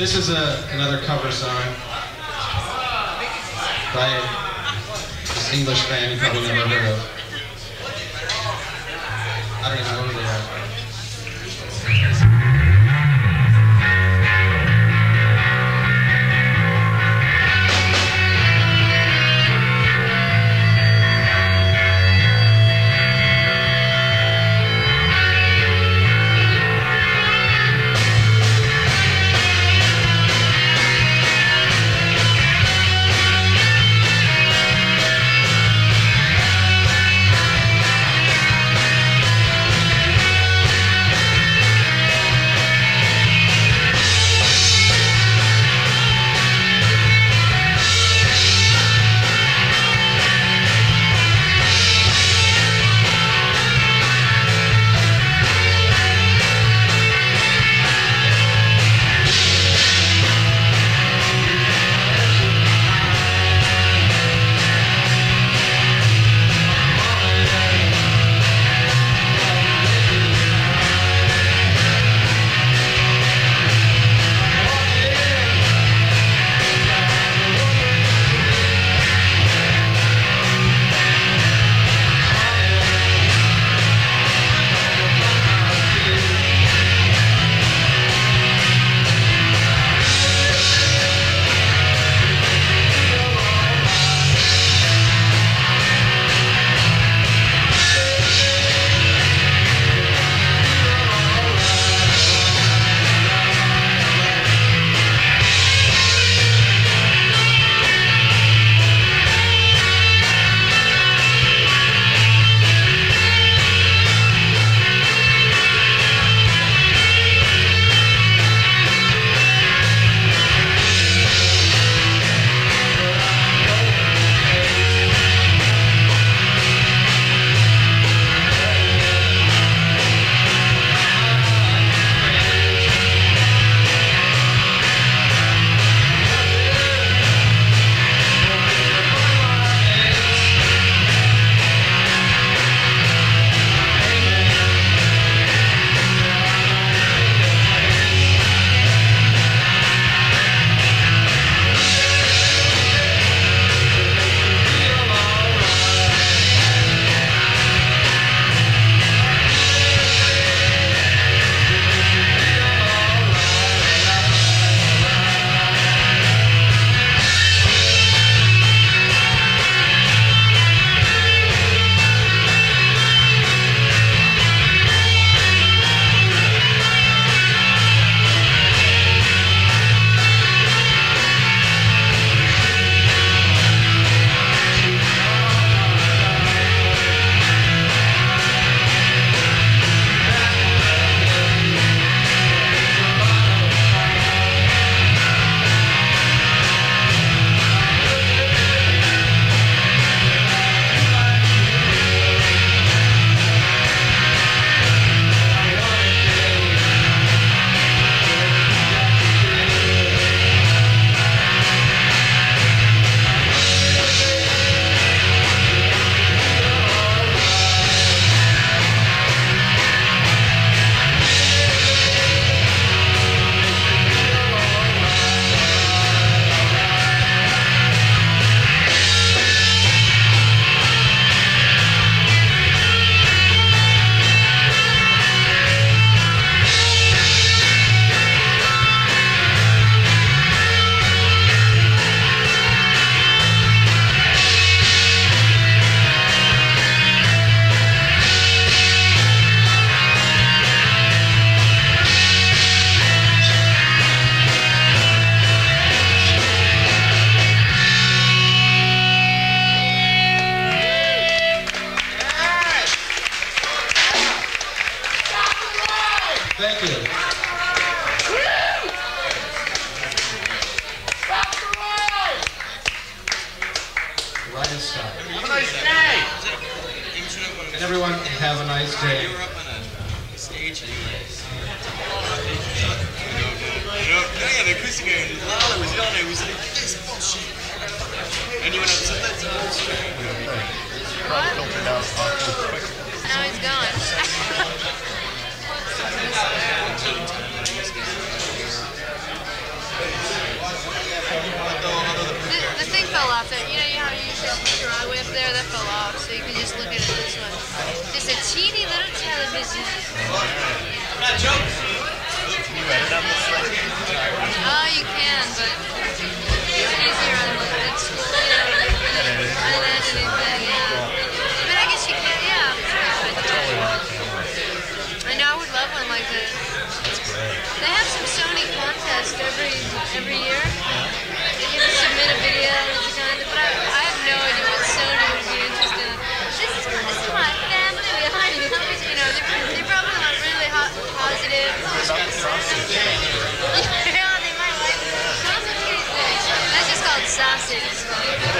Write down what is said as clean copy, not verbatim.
This is another cover song by this English band you probably never heard of. I don't even know who they are. Thank you. Right and stop. Have a nice day. And everyone, have a nice day. You were up on a stage anyways. Yeah, the acoustic guy, Lala was yelling at me, he was like, this bullshit. And you went up and said, that's bullshit. Now he's gone. television. Not joking. Can you edit on this thing? Oh, you can, but it's easier on at school, you know, unedited thing, yeah. But I guess you can, yeah. I totally want a camera. I know, I would love one like this. That's great. They have some Sony contests every year. They get to submit a video, but I have no idea what Sony would be interested in. This is my family behind me. You know, they're probably not really positive. Yeah, they might like it. That's just called sausage.